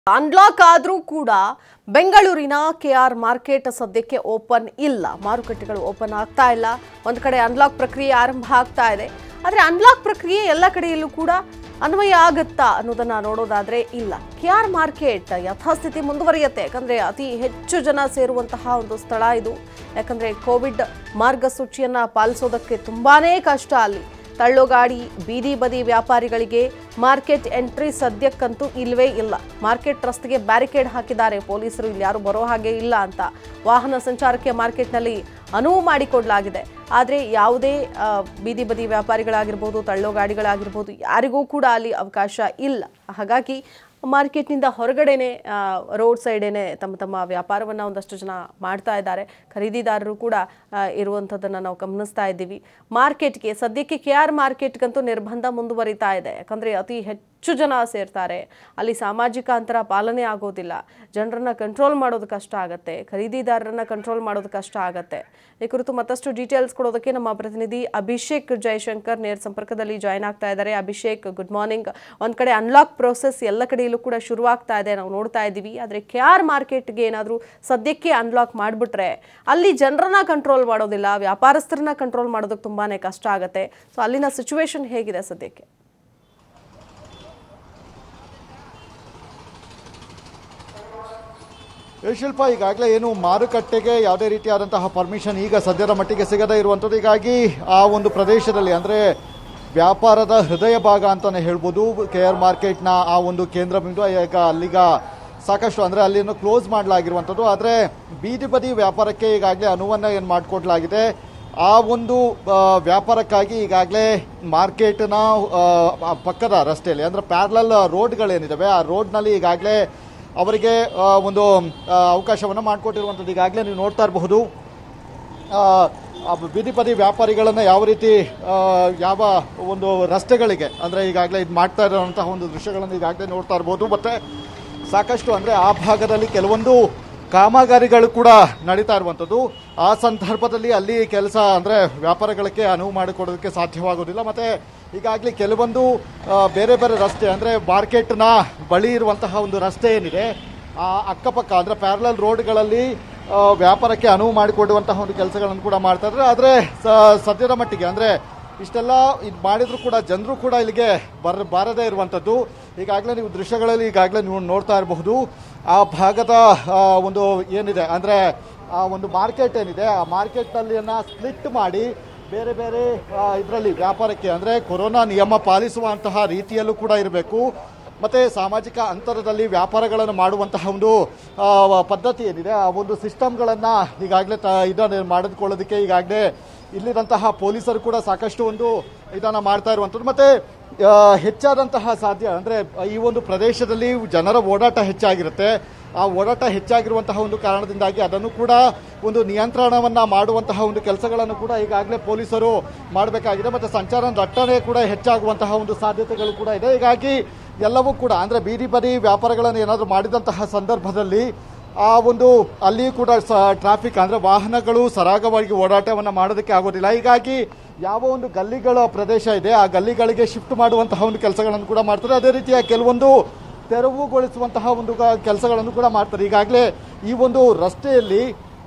Unlock ಆದರೂ ಕೂಡ ಬೆಂಗಳೂರಿನ ಕೆಆರ್ ಮಾರ್ಕೆಟ್ ಸದ್ಯಕ್ಕೆ ಓಪನ್ ಇಲ್ಲ. ಮಾರುಕಟ್ಟೆಗಳು ಓಪನ್ ಆಗ್ತಾ ಇಲ್ಲ. ಒಂದು ಕಡೆ ಅನ್ಲಾಕ್ ಪ್ರಕ್ರಿಯೆ ಆರಂಭ ಆಗ್ತಾ ಇದೆ. ಆದರೆ ಅನ್ಲಾಕ್ ಪ್ರಕ್ರಿಯೆ ಎಲ್ಲ ಕಡೆಯಲ್ಲೂ ಕೂಡ ಅನ್ವಯ ಆಗುತ್ತಾ ಅನ್ನೋದನ್ನ ನೋಡೋದಾದ್ರೆ ಇಲ್ಲ. ಕೆಆರ್ ಮಾರ್ಕೆಟ್ ಯಥಾಸ್ಥಿತಿ ಮುಂದುವರಿಯುತ್ತೆ. ಯಾಕಂದ್ರೆ ಅತಿ ಹೆಚ್ಚು ಜನ ಸೇರುವಂತಹ ಒಂದು ಸ್ಥಳ ಇದು. ಯಾಕಂದ್ರೆ ಕೋವಿಡ್ ಮಾರ್ಗಸೂಚಿಯನ್ನ ಪಾಲಿಸೋದಕ್ಕೆ ತುಂಬಾನೇ ಕಷ್ಟ ಅಲ್ಲಿ. ತಳ್ಳುಗಾಡಿ ಬೀದಿ ಬದಿ ವ್ಯಾಪಾರಿಗಳಿಗೆ ಮಾರ್ಕೆಟ್ ಎಂಟ್ರಿ ಸದ್ಯಕ್ಕಂತೂ ಇಲ್ವೇ ಇಲ್ಲ. ಮಾರ್ಕೆಟ್ ರಸ್ತೆಗೆ ಬ್ಯಾರಿಕೇಡ್ ಹಾಕಿದ್ದಾರೆ ಪೊಲೀಸರು. ಇಲ್ಲಿ ಯಾರು ಬರೋ ಹಾಗೆ ಇಲ್ಲ ಅಂತ. ವಾಹನ ಸಂಚಾರಕ್ಕೆ ಮಾರ್ಕೆಟ್ನಲ್ಲಿ ಅನುವು ಮಾಡಿಕೊಡಲಾಗಿದೆ. ಆದರೆ ಯಾವುದೇ ಬೀದಿ ಬದಿ ವ್ಯಾಪಾರಿಗಳಾಗಿರ್ಬೋದು, ತಳ್ಳುಗಾಡಿಗಳಾಗಿರ್ಬೋದು, ಯಾರಿಗೂ ಕೂಡ ಅಲ್ಲಿ ಅವಕಾಶ ಇಲ್ಲ. ಹಾಗಾಗಿ ಮಾರ್ಕೆಟ್ನಿಂದ ಹೊರಗಡೆನೆ ರೋಡ್ ಸೈಡೇನೆ ತಮ್ಮ ವ್ಯಾಪಾರವನ್ನು ಒಂದಷ್ಟು ಜನ ಮಾಡ್ತಾ ಇದ್ದಾರೆ. ಖರೀದಿದಾರರು ಕೂಡ ಇರುವಂಥದ್ದನ್ನು ನಾವು ಗಮನಿಸ್ತಾ ಇದ್ದೀವಿ. ಮಾರ್ಕೆಟ್ಗೆ ಸದ್ಯಕ್ಕೆ ಕೆಆರ್ ಮಾರ್ಕೆಟ್ಗಂತೂ ನಿರ್ಬಂಧ ಮುಂದುವರಿತಾ ಇದೆ. ಯಾಕಂದರೆ ಅತಿ ಹೆಚ್ಚು ಜನ ಸೇರ್ತಾರೆ. ಅಲ್ಲಿ ಸಾಮಾಜಿಕ ಅಂತರ ಪಾಲನೆ ಆಗೋದಿಲ್ಲ. ಜನರನ್ನ ಕಂಟ್ರೋಲ್ ಮಾಡೋದು ಕಷ್ಟ ಆಗುತ್ತೆ. ಖರೀದಿದಾರರನ್ನ ಕಂಟ್ರೋಲ್ ಮಾಡೋದು ಕಷ್ಟ ಆಗುತ್ತೆ. ಈ ಕುರಿತು ಮತ್ತಷ್ಟು ಡೀಟೇಲ್ಸ್ ಕೊಡೋದಕ್ಕೆ ನಮ್ಮ ಪ್ರತಿನಿಧಿ ಅಭಿಷೇಕ್ ಜಯಶಂಕರ್ ನೇರ ಸಂಪರ್ಕದಲ್ಲಿ ಜಾಯ್ನ್ ಆಗ್ತಾ ಇದ್ದಾರೆ. Abhishek, good morning. ಒಂದ್ ಕಡೆ ಅನ್ಲಾಕ್ ಪ್ರೋಸೆಸ್ ಎಲ್ಲ ಕಡೆಯಲ್ಲೂ ಕೂಡ ಶುರುವಾಗ್ತಾ ಇದೆ, ನಾವು ನೋಡ್ತಾ ಇದ್ದೀವಿ. ಆದರೆ ಕೆಆರ್ ಮಾರ್ಕೆಟ್ಗೆ ಏನಾದರೂ ಸದ್ಯಕ್ಕೆ ಅನ್ಲಾಕ್ ಮಾಡಿಬಿಟ್ರೆ ಅಲ್ಲಿ ಜನರನ್ನ ಕಂಟ್ರೋಲ್ ಮಾಡೋದಿಲ್ಲ, ವ್ಯಾಪಾರಸ್ಥರನ್ನ ಕಂಟ್ರೋಲ್ ಮಾಡೋದಕ್ಕೆ ತುಂಬಾನೇ ಕಷ್ಟ ಆಗುತ್ತೆ. ಸೊ ಅಲ್ಲಿನ ಸಿಚುವೇಶನ್ ಹೇಗಿದೆ ಸದ್ಯಕ್ಕೆ? ಶಿಲ್ಪ, ಈಗಾಗಲೇ ಏನು ಮಾರುಕಟ್ಟೆಗೆ ಯಾವುದೇ ರೀತಿಯಾದಂತಹ ಪರ್ಮಿಷನ್ ಈಗ ಸದ್ಯದ ಮಟ್ಟಿಗೆ ಸಿಗದೇ ಇರುವಂಥದ್ದು. ಹೀಗಾಗಿ ಆ ಒಂದು ಪ್ರದೇಶದಲ್ಲಿ ಅಂದರೆ ವ್ಯಾಪಾರದ ಹೃದಯ ಭಾಗ ಅಂತಾನೆ ಹೇಳ್ಬೋದು ಕೆಆರ್ ಮಾರ್ಕೆಟ್ನ ಆ ಒಂದು ಕೇಂದ್ರ ಬಿಂದು. ಈಗ ಅಲ್ಲಿಗ ಸಾಕಷ್ಟು ಅಂದರೆ ಅಲ್ಲಿಯನ್ನು ಕ್ಲೋಸ್ ಮಾಡಲಾಗಿರುವಂಥದ್ದು. ಆದರೆ ಬೀದಿ ಬದಿ ವ್ಯಾಪಾರಕ್ಕೆ ಈಗಾಗಲೇ ಅನುವನ್ನು ಏನು ಮಾಡಿಕೊಡ್ಲಾಗಿದೆ. ಆ ಒಂದು ವ್ಯಾಪಾರಕ್ಕಾಗಿ ಈಗಾಗಲೇ ಮಾರ್ಕೆಟ್ನ ಪಕ್ಕದ ರಸ್ತೆಯಲ್ಲಿ ಅಂದರೆ ಪ್ಯಾರಲಲ್ ರೋಡ್ಗಳೇನಿದ್ದಾವೆ ಆ ರೋಡ್ನಲ್ಲಿ ಈಗಾಗಲೇ ಅವರಿಗೆ ಒಂದು ಅವಕಾಶವನ್ನು ಮಾಡಿಕೊಟ್ಟಿರುವಂಥದ್ದು. ಈಗಾಗಲೇ ನೀವು ನೋಡ್ತಾ ಇರಬಹುದು ಬೀದಿ ಬದಿ ವ್ಯಾಪಾರಿಗಳನ್ನು ಯಾವ ರೀತಿ ಯಾವ ಒಂದು ರಸ್ತೆಗಳಿಗೆ ಅಂದರೆ ಈಗಾಗಲೇ ಇದು ಮಾಡ್ತಾ ಇರುವಂತಹ ಒಂದು ದೃಶ್ಯಗಳನ್ನು ಈಗಾಗಲೇ ನೋಡ್ತಾ ಇರ್ಬೋದು. ಮತ್ತು ಸಾಕಷ್ಟು ಅಂದರೆ ಆ ಭಾಗದಲ್ಲಿ ಕೆಲವೊಂದು ಕಾಮಗಾರಿಗಳು ಕೂಡ ನಡೀತಾ ಇರುವಂಥದ್ದು. ಆ ಸಂದರ್ಭದಲ್ಲಿ ಅಲ್ಲಿ ಕೆಲಸ ಅಂದರೆ ವ್ಯಾಪಾರಗಳಿಗೆ ಅನುವು ಮಾಡಿಕೊಡೋದಕ್ಕೆ ಸಾಧ್ಯವಾಗೋದಿಲ್ಲ. ಮತ್ತು ಈಗಾಗಲೇ ಕೆಲವೊಂದು ಬೇರೆ ಬೇರೆ ರಸ್ತೆ ಅಂದರೆ ಮಾರ್ಕೆಟ್ನ ಬಳಿ ಇರುವಂತಹ ಒಂದು ರಸ್ತೆ ಏನಿದೆ ಆ ಅಕ್ಕಪಕ್ಕ ಅಂದರೆ ಪ್ಯಾರಲಲ್ ರೋಡ್ಗಳಲ್ಲಿ ವ್ಯಾಪಾರಕ್ಕೆ ಅನುವು ಮಾಡಿಕೊಡುವಂತಹ ಒಂದು ಕೆಲಸಗಳನ್ನು ಕೂಡ ಮಾಡ್ತಾ ಇದ್ದಾರೆ. ಆದರೆ ಸದ್ಯದ ಮಟ್ಟಿಗೆ ಅಂದರೆ ಇಷ್ಟೆಲ್ಲ ಇದು ಮಾಡಿದ್ರು ಕೂಡ ಜನರು ಕೂಡ ಇಲ್ಲಿಗೆ ಬಾರದೇ ಇರುವಂಥದ್ದು. ಈಗಾಗಲೇ ನೀವು ದೃಶ್ಯಗಳಲ್ಲಿ ಈಗಾಗಲೇ ನೀವು ನೋಡ್ತಾ ಇರಬಹುದು ಆ ಭಾಗದ ಒಂದು ಏನಿದೆ ಅಂದರೆ ಆ ಒಂದು ಮಾರ್ಕೆಟ್ ಏನಿದೆ ಆ ಮಾರ್ಕೆಟ್ನಲ್ಲಿಯನ್ನು ಸ್ಪ್ಲಿಟ್ ಮಾಡಿ ಬೇರೆ ಬೇರೆ ಇದರಲ್ಲಿ ವ್ಯಾಪಾರಕ್ಕೆ ಅಂದರೆ ಕೊರೋನಾ ನಿಯಮ ಪಾಲಿಸುವಂತಹ ರೀತಿಯಲ್ಲೂ ಕೂಡ ಇರಬೇಕು. ಮತ್ತು ಸಾಮಾಜಿಕ ಅಂತರದಲ್ಲಿ ವ್ಯಾಪಾರಗಳನ್ನು ಮಾಡುವಂತಹ ಒಂದು ಪದ್ಧತಿ ಏನಿದೆ ಆ ಒಂದು ಸಿಸ್ಟಮ್ಗಳನ್ನು ಈಗಾಗಲೇ ಇದನ್ನು ಮಾಡಿಕೊಳ್ಳೋದಕ್ಕೆ ಈಗಾಗಲೇ ಇಲ್ಲಿರುವಂತಹ ಪೊಲೀಸರು ಕೂಡ ಸಾಕಷ್ಟು ಒಂದು ಇದನ್ನು ಮಾಡ್ತಾ ಇರುವಂಥದ್ದು. ಮತ್ತು ಹೆಚ್ಚಾದಂತಹ ಸಾಧ್ಯ ಅಂದರೆ ಈ ಒಂದು ಪ್ರದೇಶದಲ್ಲಿ ಜನರ ಓಡಾಟ ಹೆಚ್ಚಾಗಿರುತ್ತೆ. ಆ ಓಡಾಟ ಹೆಚ್ಚಾಗಿರುವಂತಹ ಒಂದು ಕಾರಣದಿಂದಾಗಿ ಅದನ್ನು ಕೂಡ ಒಂದು ನಿಯಂತ್ರಣವನ್ನು ಮಾಡುವಂತಹ ಒಂದು ಕೆಲಸಗಳನ್ನು ಕೂಡ ಈಗಾಗಲೇ ಪೊಲೀಸರು ಮಾಡಬೇಕಾಗಿದೆ. ಮತ್ತು ಸಂಚಾರ ದಟ್ಟಣೆ ಕೂಡ ಹೆಚ್ಚಾಗುವಂತಹ ಒಂದು ಸಾಧ್ಯತೆಗಳು ಕೂಡ ಇದೆ. ಹೀಗಾಗಿ ಎಲ್ಲವೂ ಕೂಡ ಅಂದರೆ ಬೀದಿ ಬದಿ ವ್ಯಾಪಾರಗಳನ್ನು ಏನಾದರೂ ಮಾಡಿದಂತಹ ಸಂದರ್ಭದಲ್ಲಿ ಆ ಒಂದು ಅಲ್ಲಿ ಕೂಡ ಟ್ರಾಫಿಕ್ ಅಂದರೆ ವಾಹನಗಳು ಸರಾಗವಾಗಿ ಓಡಾಟವನ್ನು ಮಾಡೋದಕ್ಕೆ ಆಗೋದಿಲ್ಲ. ಹೀಗಾಗಿ ಯಾವ ಒಂದು ಗಲ್ಲಿಗಳ ಪ್ರದೇಶ ಇದೆ ಆ ಗಲ್ಲಿಗಳಿಗೆ ಶಿಫ್ಟ್ ಮಾಡುವಂತಹ ಒಂದು ಕೆಲಸಗಳನ್ನು ಕೂಡ ಮಾಡ್ತಾರೆ. ಅದೇ ರೀತಿಯ ಕೆಲವೊಂದು ತೆರವುಗೊಳಿಸುವಂತಹ ಒಂದು ಕೆಲಸಗಳನ್ನು ಕೂಡ ಮಾಡ್ತಾರೆ. ಈಗಾಗಲೇ ಈ ಒಂದು ರಸ್ತೆಯಲ್ಲಿ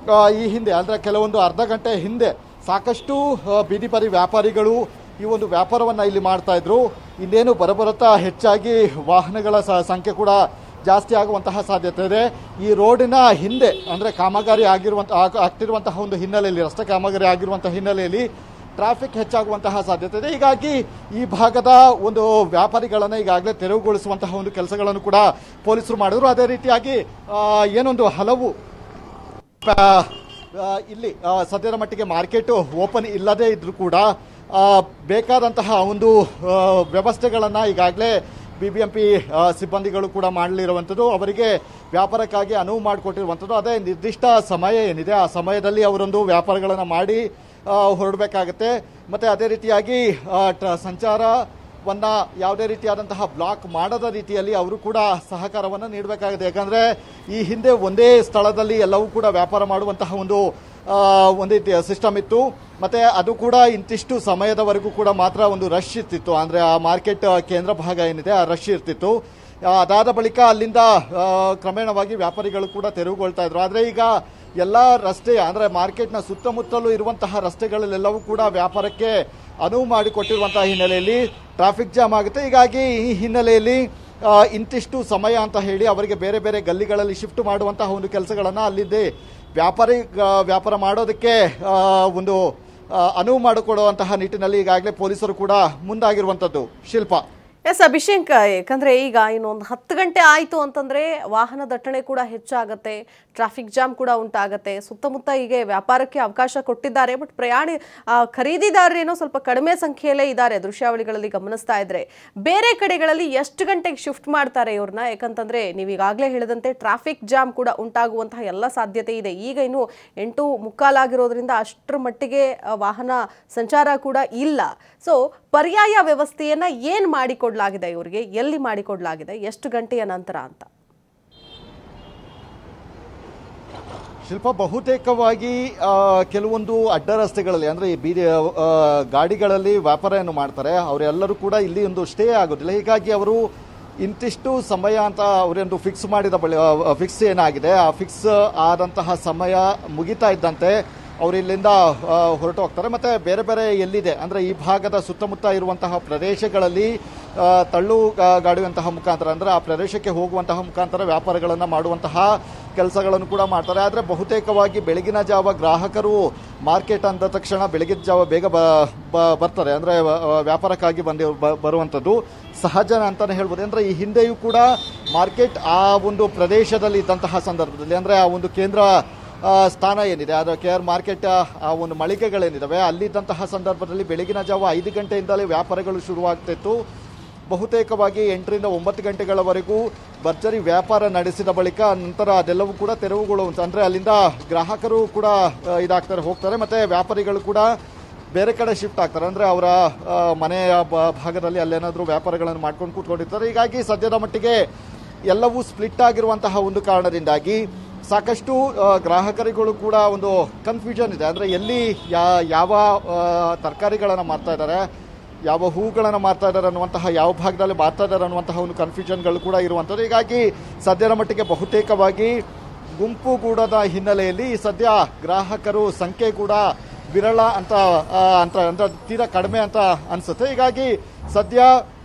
ಈ ಹಿಂದೆ ಅಂದರೆ ಕೆಲವೊಂದು ಅರ್ಧ ಗಂಟೆ ಹಿಂದೆ ಸಾಕಷ್ಟು ಬೀದಿ ಬದಿ ವ್ಯಾಪಾರಿಗಳು ಈ ಒಂದು ವ್ಯಾಪಾರವನ್ನು ಇಲ್ಲಿ ಮಾಡ್ತಾ ಇದ್ರು. ಇನ್ನೇನು ಬರಬರುತ್ತಾ ಹೆಚ್ಚಾಗಿ ವಾಹನಗಳ ಸಂಖ್ಯೆ ಕೂಡ ಜಾಸ್ತಿ ಆಗುವಂತಹ ಸಾಧ್ಯತೆ ಇದೆ. ಈ ರೋಡಿನ ಹಿಂದೆ ಅಂದರೆ ಕಾಮಗಾರಿ ಆಗ್ತಿರುವಂತಹ ಒಂದು ಹಿನ್ನೆಲೆಯಲ್ಲಿ ರಸ್ತೆ ಕಾಮಗಾರಿ ಆಗಿರುವಂತಹ ಹಿನ್ನೆಲೆಯಲ್ಲಿ ಟ್ರಾಫಿಕ್ ಹೆಚ್ಚಾಗುವಂತಹ ಸಾಧ್ಯತೆ ಇದೆ. ಹೀಗಾಗಿ ಈ ಭಾಗದ ಒಂದು ವ್ಯಾಪಾರಿಗಳನ್ನು ಈಗಾಗಲೇ ತೆರವುಗೊಳಿಸುವಂತಹ ಒಂದು ಕೆಲಸಗಳನ್ನು ಕೂಡ ಪೊಲೀಸರು ಮಾಡಿದ್ರು. ಅದೇ ರೀತಿಯಾಗಿ ಏನೊಂದು ಹಲವು ಇಲ್ಲಿ ಸದ್ಯದ ಮಟ್ಟಿಗೆ ಮಾರ್ಕೆಟ್ ಓಪನ್ ಇಲ್ಲದೇ ಇದ್ರೂ ಕೂಡ ಬೇಕಾದಂತಹ ಒಂದು ವ್ಯವಸ್ಥೆಗಳನ್ನು ಈಗಾಗಲೇ BBMP ಸಿಬ್ಬಂದಿಗಳು ಕೂಡ ಮಾಡಲಿರುವಂಥದ್ದು. ಅವರಿಗೆ ವ್ಯಾಪಾರಕ್ಕಾಗಿ ಅನುವು ಮಾಡಿಕೊಟ್ಟಿರುವಂಥದ್ದು. ಅದೇ ನಿರ್ದಿಷ್ಟ ಸಮಯ ಏನಿದೆ ಆ ಸಮಯದಲ್ಲಿ ಅವರೊಂದು ವ್ಯಾಪಾರಗಳನ್ನು ಮಾಡಿ ಹೊರಡಬೇಕಾಗತ್ತೆ. ಮತ್ತು ಅದೇ ರೀತಿಯಾಗಿ ಸಂಚಾರವನ್ನು ಯಾವುದೇ ರೀತಿಯಾದಂತಹ ಬ್ಲಾಕ್ ಮಾಡದ ರೀತಿಯಲ್ಲಿ ಅವರು ಕೂಡ ಸಹಕಾರವನ್ನು ನೀಡಬೇಕಾಗುತ್ತೆ. ಯಾಕಂದರೆ ಈ ಹಿಂದೆ ಒಂದೇ ಸ್ಥಳದಲ್ಲಿ ಎಲ್ಲವೂ ಕೂಡ ವ್ಯಾಪಾರ ಮಾಡುವಂತಹ ಒಂದು ಸಿಸ್ಟಮ್ ಇತ್ತು. ಮತ್ತು ಅದು ಕೂಡ ಇಂತಿಷ್ಟು ಸಮಯದವರೆಗೂ ಕೂಡ ಮಾತ್ರ ಒಂದು ರಶ್ ಇರ್ತಿತ್ತು. ಅಂದರೆ ಆ ಮಾರ್ಕೆಟ್ ಕೇಂದ್ರ ಭಾಗ ಏನಿದೆ ಆ ರಶ್ ಇರ್ತಿತ್ತು. ಅದಾದ ಬಳಿಕ ಅಲ್ಲಿಂದ ಕ್ರಮೇಣವಾಗಿ ವ್ಯಾಪಾರಿಗಳು ಕೂಡ ತೆರವುಗೊಳ್ತಾ ಇದ್ರು. ಆದರೆ ಈಗ ಎಲ್ಲ ರಸ್ತೆ ಅಂದರೆ ಮಾರ್ಕೆಟ್ನ ಸುತ್ತಮುತ್ತಲೂ ಇರುವಂತಹ ರಸ್ತೆಗಳಲ್ಲೆಲ್ಲವೂ ಕೂಡ ವ್ಯಾಪಾರಕ್ಕೆ ಅನುವು ಮಾಡಿಕೊಟ್ಟಿರುವಂತಹ ಹಿನ್ನೆಲೆಯಲ್ಲಿ ಟ್ರಾಫಿಕ್ ಜಾಮ್ ಆಗುತ್ತೆ. ಹೀಗಾಗಿ ಈ ಹಿನ್ನೆಲೆಯಲ್ಲಿ ಇಂತಿಷ್ಟು ಸಮಯ ಅಂತ ಹೇಳಿ ಅವರಿಗೆ ಬೇರೆ ಬೇರೆ ಗಲ್ಲಿಗಳಲ್ಲಿ ಶಿಫ್ಟ್ ಮಾಡುವಂತಹ ಒಂದು ಕೆಲಸಗಳನ್ನು ಅಲ್ಲಿದ್ದೇ ವ್ಯಾಪಾರ ಮಾಡೋದಕ್ಕೆ ಒಂದು ಅನುವು ಮಾಡಿಕೊಡುವಂತಹ ನಿಟ್ಟಿನಲ್ಲಿ ಈಗಾಗಲೇ ಪೊಲೀಸರು ಕೂಡ ಮುಂದಾಗಿರುವಂಥದ್ದು. ಶಿಲ್ಪಾ. ಎಸ್ ಅಭಿಷೇಕ್, ಯಾಕಂದ್ರೆ ಈಗ ಇನ್ನೊಂದು 10 ಗಂಟೆ ಆಯಿತು ಅಂತಂದ್ರೆ ವಾಹನ ದಟ್ಟಣೆ ಕೂಡ ಹೆಚ್ಚಾಗತ್ತೆ, ಟ್ರಾಫಿಕ್ ಜಾಮ್ ಕೂಡ ಉಂಟಾಗತ್ತೆ. ಸುತ್ತಮುತ್ತ ಹೀಗೆ ವ್ಯಾಪಾರಕ್ಕೆ ಅವಕಾಶ ಕೊಟ್ಟಿದ್ದಾರೆ, ಬಟ್ ಖರೀದಿದಾರರೇನೋ ಸ್ವಲ್ಪ ಕಡಿಮೆ ಸಂಖ್ಯೆಯಲ್ಲೇ ಇದ್ದಾರೆ ದೃಶ್ಯಾವಳಿಗಳಲ್ಲಿ ಗಮನಿಸ್ತಾ ಇದ್ರೆ. ಬೇರೆ ಕಡೆಗಳಲ್ಲಿ ಎಷ್ಟು ಗಂಟೆಗೆ ಶಿಫ್ಟ್ ಮಾಡ್ತಾರೆ ಇವ್ರನ್ನ? ಯಾಕಂತಂದ್ರೆ ನೀವು ಈಗಾಗಲೇ ಹೇಳಿದಂತೆ ಟ್ರಾಫಿಕ್ ಜಾಮ್ ಕೂಡ ಉಂಟಾಗುವಂತಹ ಎಲ್ಲ ಸಾಧ್ಯತೆ ಇದೆ. ಈಗ ಇನ್ನು 8:45 ಆಗಿರೋದ್ರಿಂದ ಅಷ್ಟರ ಮಟ್ಟಿಗೆ ವಾಹನ ಸಂಚಾರ ಕೂಡ ಇಲ್ಲ. ಸೊ ಪರ್ಯಾಯ ವ್ಯವಸ್ಥೆಯನ್ನ ಏನ್ ಮಾಡಿಕೊಡ್ಲಾಗಿದೆ ಇವರಿಗೆ, ಎಲ್ಲಿ ಮಾಡಿಕೊಡ್ಲಾಗಿದೆ, ಎಷ್ಟು ಗಂಟೆಯ ನಂತರ ಅಂತ? ಶಿಲ್ಪ, ಬಹುತೇಕವಾಗಿ ಕೆಲವೊಂದು ಅಡ್ಡ ರಸ್ತೆಗಳಲ್ಲಿ ಅಂದರೆ ಈ ಬೀದಿ ಗಾಡಿಗಳಲ್ಲಿ ವ್ಯಾಪಾರವನ್ನು ಮಾಡ್ತಾರೆ, ಅವರೆಲ್ಲರೂ ಕೂಡ ಇಲ್ಲಿ ಒಂದು ಸ್ಟೇ ಆಗೋದಿಲ್ಲ. ಹೀಗಾಗಿ ಅವರು ಇಂತಿಷ್ಟು ಸಮಯ ಅಂತ ಅವರೊಂದು ಫಿಕ್ಸ್ ಏನಾಗಿದೆ, ಆ ಫಿಕ್ಸ್ ಆದಂತಹ ಸಮಯ ಮುಗಿತಾ ಇದ್ದಂತೆ ಅವರು ಇಲ್ಲಿಂದ ಹೊರಟು ಹೋಗ್ತಾರೆ. ಮತ್ತು ಬೇರೆ ಬೇರೆ ಎಲ್ಲಿದೆ ಅಂದರೆ ಈ ಭಾಗದ ಸುತ್ತಮುತ್ತ ಇರುವಂತಹ ಪ್ರದೇಶಗಳಲ್ಲಿ ತಳ್ಳು ಗಾಡಿಯುವಂತಹ ಮುಖಾಂತರ ಅಂದರೆ ಆ ಪ್ರದೇಶಕ್ಕೆ ಹೋಗುವಂತಹ ಮುಖಾಂತರ ವ್ಯಾಪಾರಗಳನ್ನು ಮಾಡುವಂತಹ ಕೆಲಸಗಳನ್ನು ಕೂಡ ಮಾಡ್ತಾರೆ. ಆದರೆ ಬಹುತೇಕವಾಗಿ ಬೆಳಗಿನ ಜಾವ ಗ್ರಾಹಕರು ಮಾರ್ಕೆಟ್ ಅಂದ ತಕ್ಷಣ ಬೆಳಗಿನ ಜಾವ ಬೇಗ ಬರ್ತಾರೆ, ಅಂದರೆ ವ್ಯಾಪಾರಕ್ಕಾಗಿ ಬರುವಂಥದ್ದು ಸಹಜ ಅಂತಲೇ ಹೇಳ್ಬೋದು. ಅಂದರೆ ಈ ಹಿಂದೆಯೂ ಕೂಡ ಮಾರ್ಕೆಟ್ ಆ ಒಂದು ಪ್ರದೇಶದಲ್ಲಿ ಇದ್ದಂತಹ ಸಂದರ್ಭದಲ್ಲಿ ಅಂದರೆ ಆ ಒಂದು ಕೇಂದ್ರ ಸ್ಥಾನ ಏನಿದೆ, ಅದು KR ಮಾರ್ಕೆಟ್ ಆ ಒಂದು ಮಳಿಗೆಗಳೇನಿದ್ದಾವೆ ಅಲ್ಲಿದ್ದಂತಹ ಸಂದರ್ಭದಲ್ಲಿ ಬೆಳಗಿನ ಜಾವ 5 ಗಂಟೆಯಿಂದಲೇ ವ್ಯಾಪಾರಗಳು ಶುರುವಾಗ್ತಿತ್ತು. ಬಹುತೇಕವಾಗಿ 8 ರಿಂದ 9 ಗಂಟೆಗಳವರೆಗೂ ಭರ್ಜರಿ ವ್ಯಾಪಾರ ನಡೆಸಿದ ಬಳಿಕ ನಂತರ ಅದೆಲ್ಲವೂ ಕೂಡ ತೆರವುಗೊಳ್ಳುವಂಥ, ಅಂದರೆ ಅಲ್ಲಿಂದ ಗ್ರಾಹಕರು ಕೂಡ ಹೋಗ್ತಾರೆ ಮತ್ತು ವ್ಯಾಪಾರಿಗಳು ಕೂಡ ಬೇರೆ ಕಡೆ ಶಿಫ್ಟ್ ಆಗ್ತಾರೆ, ಅಂದರೆ ಅವರ ಮನೆಯ ಭಾಗದಲ್ಲಿ ಅಲ್ಲೇನಾದರೂ ವ್ಯಾಪಾರಗಳನ್ನು ಮಾಡ್ಕೊಂಡು ಕೂತ್ಕೊಂಡಿರ್ತಾರೆ. ಹೀಗಾಗಿ ಸದ್ಯದ ಮಟ್ಟಿಗೆ ಎಲ್ಲವೂ ಸ್ಪ್ಲಿಟ್ ಆಗಿರುವಂತಹ ಒಂದು ಕಾರಣದಿಂದಾಗಿ ಸಾಕಷ್ಟು ಗ್ರಾಹಕರಿಗಳು ಕೂಡ ಒಂದು ಕನ್ಫ್ಯೂಷನ್ ಇದೆ. ಅಂದರೆ ಎಲ್ಲಿ ಯಾವ ತರಕಾರಿಗಳನ್ನು ಮಾರ್ತಾ ಇದ್ದಾರೆ, ಯಾವ ಹೂಗಳನ್ನು ಮಾರ್ತಾ ಇದ್ದಾರೆ ಅನ್ನುವಂತಹ, ಯಾವ ಭಾಗದಲ್ಲಿ ಮಾರ್ತಾ ಇದ್ದಾರೆ ಅನ್ನುವಂತಹ ಒಂದು ಕನ್ಫ್ಯೂಷನ್ಗಳು ಕೂಡ ಇರುವಂಥದ್ದು. ಹೀಗಾಗಿ ಸದ್ಯದ ಮಟ್ಟಿಗೆ ಬಹುತೇಕವಾಗಿ ಗುಂಪುಗೂಡದ ಹಿನ್ನೆಲೆಯಲ್ಲಿ ಸದ್ಯ ಗ್ರಾಹಕರು ಸಂಖ್ಯೆ ಕೂಡ ವಿರಳ ಅಂತ ತೀರಾ ಕಡಿಮೆ ಅಂತ ಅನಿಸುತ್ತೆ. ಹೀಗಾಗಿ ಸದ್ಯ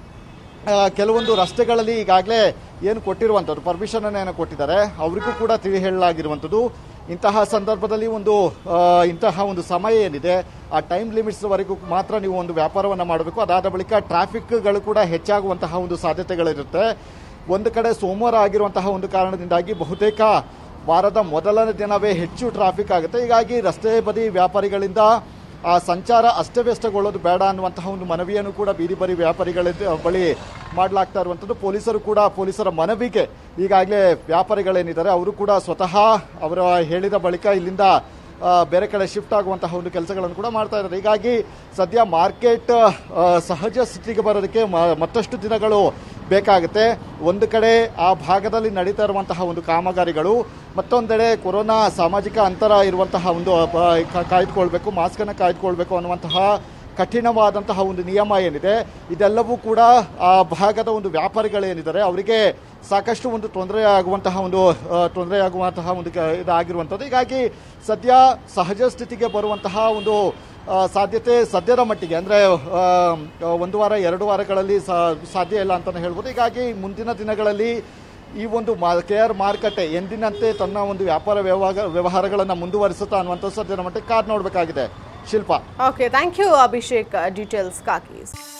ಕೆಲವೊಂದು ರಸ್ತೆಗಳಲ್ಲಿ ಈಗಾಗಲೇ ಏನು ಕೊಟ್ಟಿರುವಂಥದ್ದು ಪರ್ಮಿಷನ್ ಏನು ಕೊಟ್ಟಿದ್ದಾರೆ ಅವರಿಗೂ ಕೂಡ ತಿಳಿ ಹೇಳಲಾಗಿರುವಂಥದ್ದು. ಇಂತಹ ಸಂದರ್ಭದಲ್ಲಿ ಇಂತಹ ಒಂದು ಸಮಯ ಏನಿದೆ ಆ ಟೈಮ್ ಲಿಮಿಟ್ಸ್ವರೆಗೂ ಮಾತ್ರ ನೀವು ಒಂದು ವ್ಯಾಪಾರವನ್ನು ಮಾಡಬೇಕು. ಅದಾದ ಬಳಿಕ ಟ್ರಾಫಿಕ್ಗಳು ಕೂಡ ಹೆಚ್ಚಾಗುವಂತಹ ಒಂದು ಸಾಧ್ಯತೆಗಳಿರುತ್ತೆ. ಒಂದು ಕಡೆ ಸೋಮವಾರ ಆಗಿರುವಂತಹ ಒಂದು ಕಾರಣದಿಂದಾಗಿ ಬಹುತೇಕ ವಾರದ ಮೊದಲನೇ ದಿನವೇ ಹೆಚ್ಚು ಟ್ರಾಫಿಕ್ ಆಗುತ್ತೆ. ಹೀಗಾಗಿ ರಸ್ತೆ ಬದಿ ವ್ಯಾಪಾರಿಗಳಿಂದ ಆ ಸಂಚಾರ ಅಸ್ತವ್ಯಸ್ತಗೊಳ್ಳೋದು ಬೇಡ ಅನ್ನುವಂತಹ ಒಂದು ಮನವಿಯನ್ನು ಕೂಡ ಬೀದಿ ಬರಿ ವ್ಯಾಪಾರಿಗಳ ಬಳಿ ಮಾಡಲಾಗ್ತಾ ಇರುವಂಥದ್ದು. ಪೊಲೀಸರ ಮನವಿಗೆ ಈಗಾಗಲೇ ವ್ಯಾಪಾರಿಗಳೇನಿದ್ದಾರೆ ಅವರು ಕೂಡ ಸ್ವತಃ ಅವರ ಹೇಳಿದ ಬಳಿಕ ಇಲ್ಲಿಂದ ಬೇರೆ ಕಡೆ ಶಿಫ್ಟ್ ಆಗುವಂತಹ ಒಂದು ಕೆಲಸಗಳನ್ನು ಕೂಡ ಮಾಡ್ತಾ ಇದ್ದಾರೆ. ಹೀಗಾಗಿ ಸದ್ಯ ಮಾರ್ಕೆಟ್ ಸಹಜ ಸ್ಥಿತಿಗೆ ಬರೋದಕ್ಕೆ ಮತ್ತಷ್ಟು ದಿನಗಳು ಬೇಕಾಗುತ್ತೆ. ಒಂದು ಕಡೆ ಆ ಭಾಗದಲ್ಲಿ ನಡೀತಾ ಇರುವಂತಹ ಒಂದು ಕಾಮಗಾರಿಗಳು, ಮತ್ತೊಂದೆಡೆ ಕೊರೋನಾ ಸಾಮಾಜಿಕ ಅಂತರ ಇರುವಂತಹ ಒಂದು ಕಾಯ್ದುಕೊಳ್ಬೇಕು, ಮಾಸ್ಕನ್ನು ಕಾಯ್ದುಕೊಳ್ಬೇಕು ಅನ್ನುವಂತಹ ಕಠಿಣವಾದಂತಹ ಒಂದು ನಿಯಮ ಏನಿದೆ ಇದೆಲ್ಲವೂ ಕೂಡ ಆ ಭಾಗದ ಒಂದು ವ್ಯಾಪಾರಿಗಳೇನಿದ್ದಾರೆ ಅವರಿಗೆ ಸಾಕಷ್ಟು ಒಂದು ತೊಂದರೆ ಆಗುವಂತಹ ಒಂದು ಇದಾಗಿರುವಂಥದ್ದು. ಹೀಗಾಗಿ ಸದ್ಯ ಸಹಜ ಸ್ಥಿತಿಗೆ ಬರುವಂತಹ ಒಂದು ಸಾಧ್ಯತೆ ಸದ್ಯದ ಮಟ್ಟಿಗೆ ಅಂದರೆ 1 ವಾರ 2 ವಾರಗಳಲ್ಲಿ ಸಾಧ್ಯ ಇಲ್ಲ ಅಂತಲೇ ಹೇಳ್ಬೋದು. ಹೀಗಾಗಿ ಮುಂದಿನ ದಿನಗಳಲ್ಲಿ ಈ ಒಂದು KR ಮಾರುಕಟ್ಟೆ ಎಂದಿನಂತೆ ತನ್ನ ಒಂದು ವ್ಯಾಪಾರ ವ್ಯವಹಾರಗಳನ್ನು ಮುಂದುವರಿಸುತ್ತಾ ಅನ್ನುವಂಥ ಸದ್ಯದ ಮಟ್ಟಿಗೆ ಕಾದು ನೋಡಬೇಕಾಗಿದೆ. Shilpa. Okay, thank you Abhishek, details ಕಾಕೀಸ್.